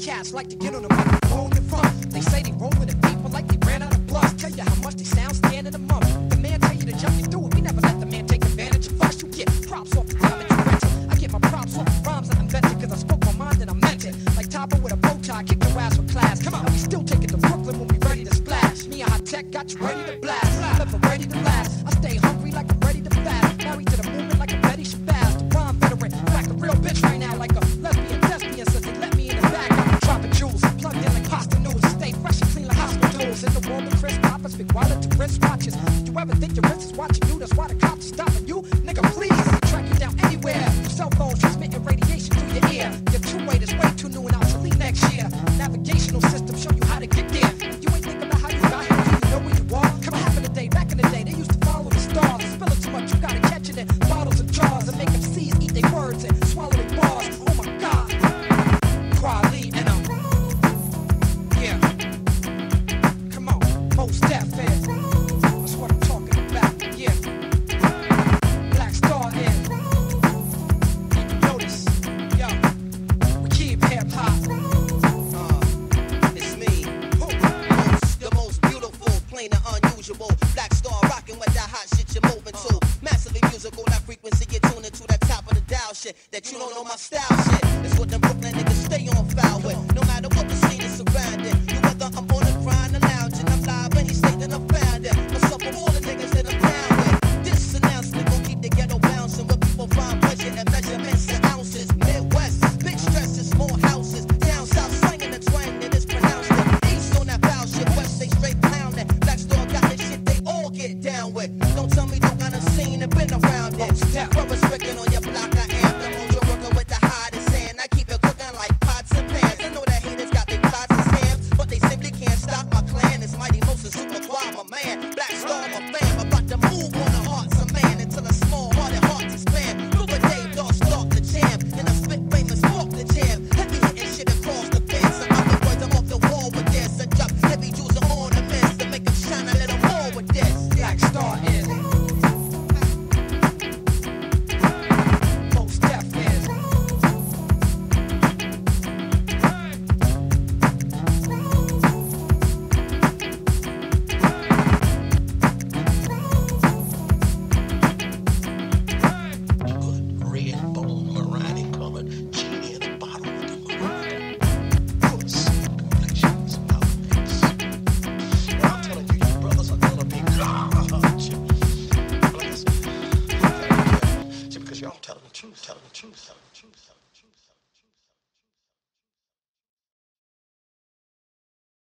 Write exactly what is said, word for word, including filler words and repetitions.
cats like to get on the microphone in front. They say they roll with the people like they ran out of bluff. Tell you how much they sound standing a month. The man tell you to jump, you do it. We never let the man take advantage of us. You get props off the rhyme that you rented. I get my props off the rhymes I invented, cause I spoke my mind and I meant it. Like Topper with a bow tie, kick your ass for class. Come on, and we still take it to Brooklyn when we ready to splash. Me and Hot Tech got you ready to blast. Never ready to last. I stay hungry like I'm ready to fast. Married to the movement like I'm Betty Shabazz. The rhyme veteran, back a real bitch right now like a lesbian thespian. Says they let me in the back. I'm dropping jewels, plugged in like pasta noodles. Stay fresh and clean like hospitals. In the world of Chris Poppers, big wallet to wrist watches. You ever think your wrist is watching you? That's why the cops are stopping you. Nigga, please, track you down anywhere. Cell phones transmitting radiation through your ear. Your two-way is way too new and obsolete next year. Navigational system show you how to get there. You ain't think about how you got here. Do you know where you are? Come on, in the day, back in the day, they used to follow the stars. Spill it too much, you gotta catch it in bottles and jars and make them C's eat their words and swallow their bars. Oh my God, Quali and I'm yeah. Come on, most deaf is. That's what I'm talking about. Yeah, Black Star is. Notice, yo, we keep hip hop. Uh, it's me, who? The most beautiful, plain and unusual. Black Star rocking with that hot shit you're moving to. Massively musical, that frequency you're tuning to, that top of the dial shit. That you don't know my style shit. It's what them Brooklyn niggas stay on foul with. No matter what the scene is surrounding. You whether I'm on the grind or lounging, I'm live any state that I'm found in. What's up with all the niggas that I'm down with? This announcement gon' keep the ghetto bouncing. Where people find pleasure and measurements and ounces. Midwest, big stresses, small houses. Down south, slinging the twang that is pronounced. East on that foul shit, west they straight pounding. Black Star got this shit they all get down with. Don't tell me you kind of seen and been around it. Brothers tricking on your block, I am the mojo worker with the hottest sand. I keep it cooking like pots and pans. I know that haters got their plots and scams, but they simply can't stop my clan. It's Mighty Most and Super Quad, my man. Black Star, my fam. About to move on the hearts of man until a small hearted hearts expand. Through the day, dog stalk the jam, and I spit famous smoke the jam. Heavy hitting shit across the fence. In other words, I'm off the wall with this. I drop heavy jewels on ornaments to make them shine a little more with this. Black Star is. Most deaf is. Good red bone, Marani colored, genie in the bottle of the Marani. Good skin complexions, outlines. And I'm telling you, you brothers are gonna be God. Chip, because y'all telling the truth, telling the truth, telling the truth, telling the truth.